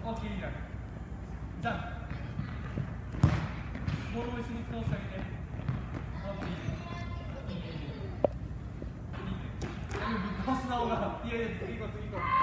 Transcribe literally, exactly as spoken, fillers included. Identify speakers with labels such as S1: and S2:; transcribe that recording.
S1: オッケー、いいじゃん。じゃん。ボールを一緒に倒してあげて。オッケー。いいね。いいね。いいね。ぶっ飛ばすな、おが。いやいや、次行こう、次行こう。